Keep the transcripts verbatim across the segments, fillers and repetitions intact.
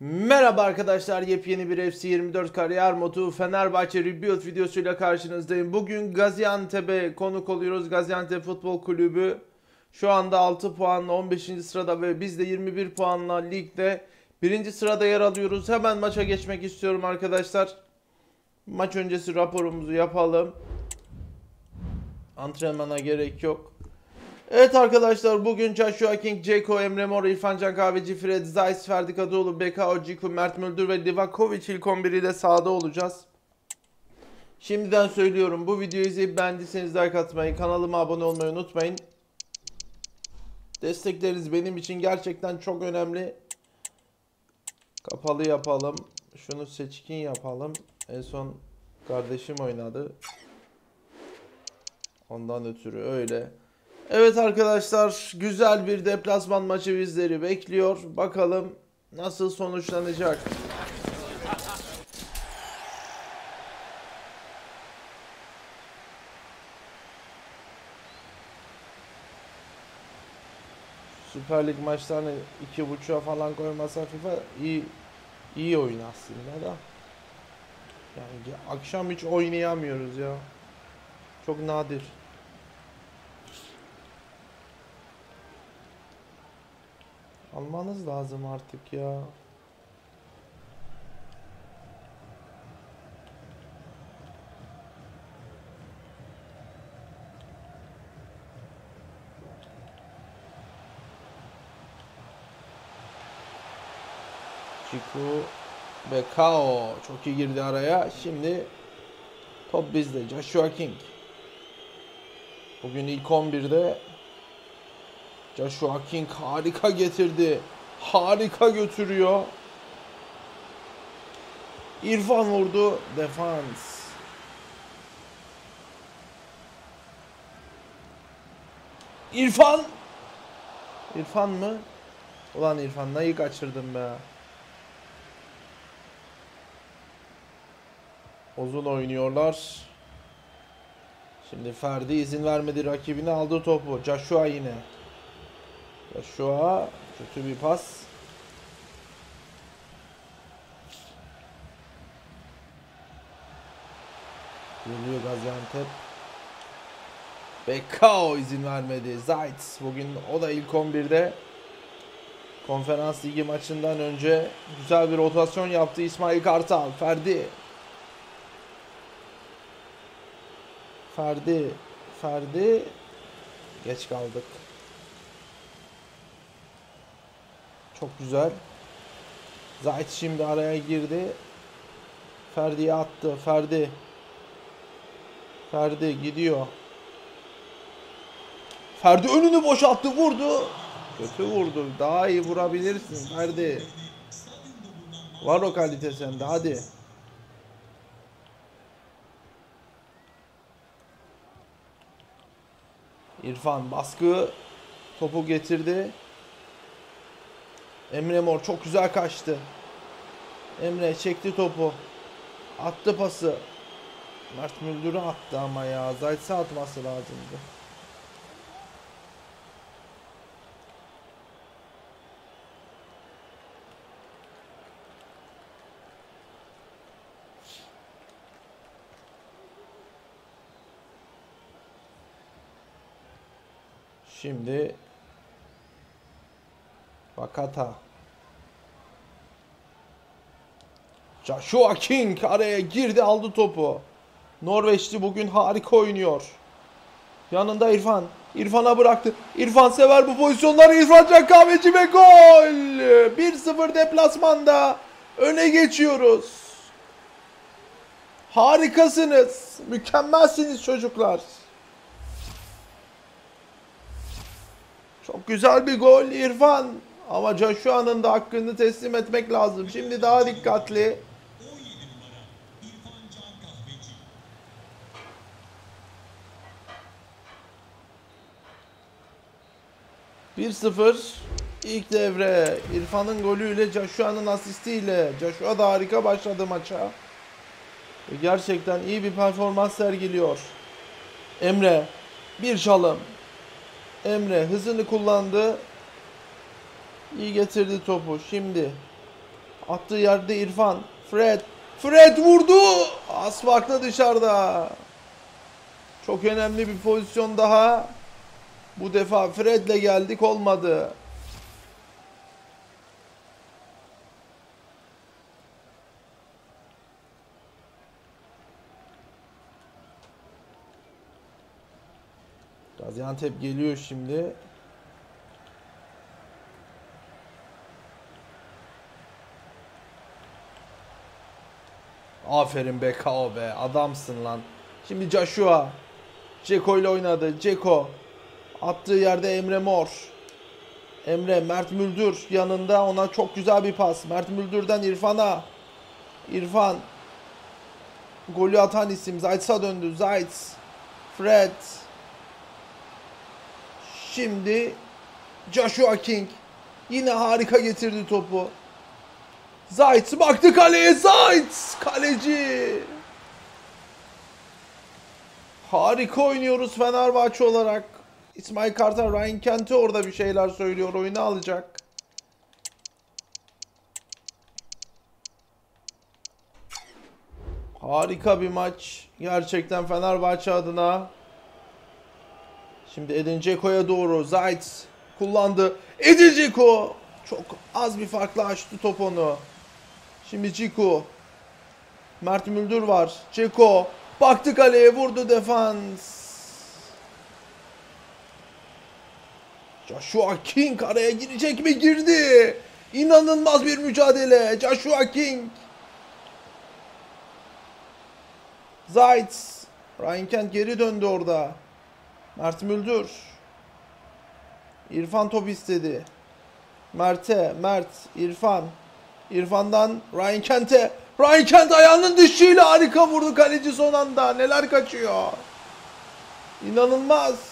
Merhaba arkadaşlar, yepyeni bir F C yirmi dört kariyer modu Fenerbahçe Rebuild videosuyla karşınızdayım. Bugün Gaziantep'e konuk oluyoruz. Gaziantep Futbol Kulübü şu anda altı puanla on beşinci sırada ve biz de yirmi bir puanla ligde birinci sırada yer alıyoruz. Hemen maça geçmek istiyorum arkadaşlar. Maç öncesi raporumuzu yapalım. Antrenmana gerek yok. Evet arkadaşlar, bugün Joshua King, Ceko, Emre Mor, İrfan Can Kahveci, Fred Zeiss, Ferdi Kadıoğlu, Beka Ociku, Mert Müldür ve Livakovic ilk on bir ile sahada olacağız. Şimdiden söylüyorum, bu videoyu izleyip beğendiyseniz like atmayı, kanalıma abone olmayı unutmayın. Destekleriniz benim için gerçekten çok önemli. Kapalı yapalım. Şunu seçkin yapalım. En son kardeşim oynadı. Ondan ötürü öyle. Evet arkadaşlar, güzel bir deplasman maçı bizleri bekliyor. Bakalım nasıl sonuçlanacak. Süper Lig maçlarını iki buçuğa falan koymasa FIFA iyi iyi oyun aslında da. Yani akşam hiç oynayamıyoruz ya. Çok nadir. Almanız lazım artık ya. Chiku Bekao çok iyi girdi araya. Şimdi top bizde. Joshua King. Bugün ilk on birde Joshua King harika getirdi. Harika götürüyor. İrfan vurdu. Defans. İrfan. İrfan mı? Ulan İrfan, neyi kaçırdım be. Uzun oynuyorlar. Şimdi Ferdi izin vermedi, rakibine aldı topu. Joshua yine. Joshua kötü bir pas. Geliyor Gaziantep. Bekao izin vermedi. Zayt bugün o da ilk on birde. Konferans Ligi maçından önce güzel bir rotasyon yaptı İsmail Kartal. Ferdi. Ferdi. Ferdi. Geç kaldık. Çok güzel. Zayt şimdi araya girdi. Ferdi'ye attı. Ferdi. Ferdi gidiyor. Ferdi önünü boşalttı, vurdu. Kötü vurdu. Daha iyi vurabilirsin Ferdi. Var o kalite sende, hadi. İrfan baskı. Topu getirdi. Emre Mor çok güzel kaçtı. Emre çekti topu. Attı pası. Mert Müldür'ü attı ama ya. Zayt'se atması lazımdı. Şimdi Vakata. Joshua King araya girdi, aldı topu. Norveçli bugün harika oynuyor. Yanında İrfan. İrfan'a bıraktı. İrfan sever bu pozisyonları. İrfan Can Kahveci ve gol. bir sıfır deplasmanda öne geçiyoruz. Harikasınız. Mükemmelsiniz çocuklar. Çok güzel bir gol İrfan. Ama Joshua'nın da hakkını teslim etmek lazım. Şimdi daha dikkatli. bir sıfır ilk devre. İrfan'ın golüyle, Joshua'nın asistiyle. Joshua da harika başladı maça. Ve gerçekten iyi bir performans sergiliyor. Emre bir çalım. Emre hızını kullandı. İyi getirdi topu. Şimdi Attığı yerde İrfan. Fred. Fred vurdu. Az farklı dışarıda. Çok önemli bir pozisyon daha. Bu defa Fred'le geldik, olmadı. Gaziantep geliyor şimdi. Aferin be Kao be. Adamsın lan. Şimdi Joshua. Ceko ile oynadı. Ceko. Attığı yerde Emre Mor. Emre, Mert Müldür yanında, ona çok güzel bir pas. Mert Müldür'den İrfan'a. İrfan. Golü atan isim. Zayt'sa döndü. Zayt. Fred. Şimdi Joshua King. Yine harika getirdi topu. Zayt baktı kaleye. Zayt. Kaleci. Harika oynuyoruz Fenerbahçe olarak. İsmail Kartal, Ryan Kent'e orada bir şeyler söylüyor. Oyunu alacak. Harika bir maç. Gerçekten Fenerbahçe adına. Şimdi Edin Dzeko'ya doğru. Zayt kullandı. Edin Dzeko. Çok az bir farkla açtı top onu. Şimdi Dzeko. Mert Müldür var. Dzeko. Baktı kaleye, vurdu defans. Joshua King araya girecek mi? Girdi. İnanılmaz bir mücadele. Joshua King. Zayt. Ryan Kent geri döndü orada. Mert Müldür. İrfan top istedi. Mert'e. Mert. İrfan. İrfan'dan Ryan Kent'e. Ryan Kent ayağının dışıyla harika vurdu kaleci son anda. Neler kaçıyor. İnanılmaz.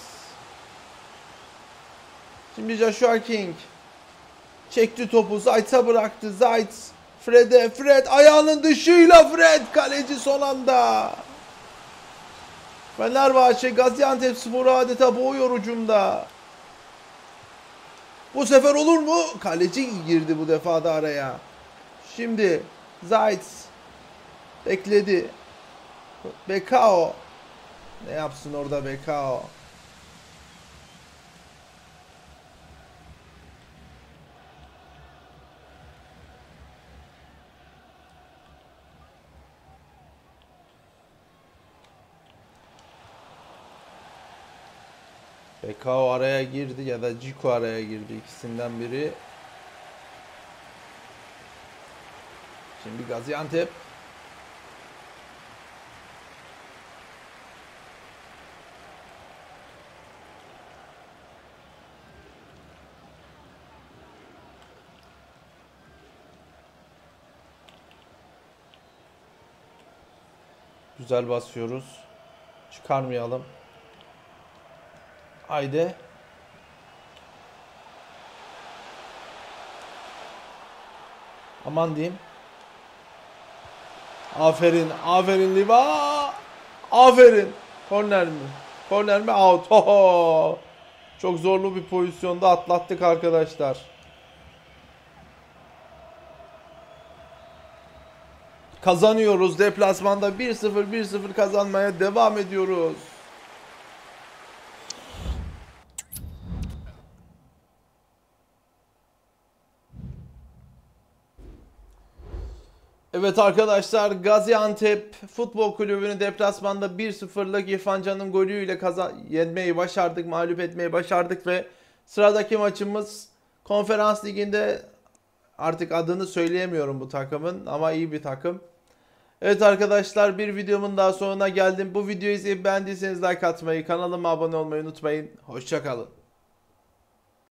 Şimdi Joshua King. Çekti topu. Zayt'a bıraktı. Zayt. Fred'e. Fred ayağının dışıyla Fred. Kaleci son anda. Fenerbahçe Gaziantepspor'u adeta boğuyor ucunda. Bu sefer olur mu? Kaleci girdi bu defa da araya. Şimdi Zayt bekledi. Bekao. Ne yapsın orada Bekao? Bekao araya girdi ya da Ciko araya girdi, ikisinden biri. Şimdi Gaziantep. Güzel basıyoruz. Çıkarmayalım. Haydi. Aman diyeyim. Aferin. Aferin Liva. Aferin. Korner mi? Korner mi? Out. Oho. Çok zorlu bir pozisyonda atlattık arkadaşlar. Kazanıyoruz. Deplasmanda bir sıfır bir sıfır kazanmaya devam ediyoruz. Evet arkadaşlar, Gaziantep Futbol Kulübü'nü deplasmanda bir sıfırlık İrfan Can'ın golüyle kazan yenmeyi başardık, mağlup etmeyi başardık ve sıradaki maçımız Konferans Ligi'nde, artık adını söyleyemiyorum bu takımın ama iyi bir takım. Evet arkadaşlar, bir videomun daha sonuna geldim. Bu videoyu izleyip beğendiyseniz like atmayı, kanalıma abone olmayı unutmayın. Hoşça kalın.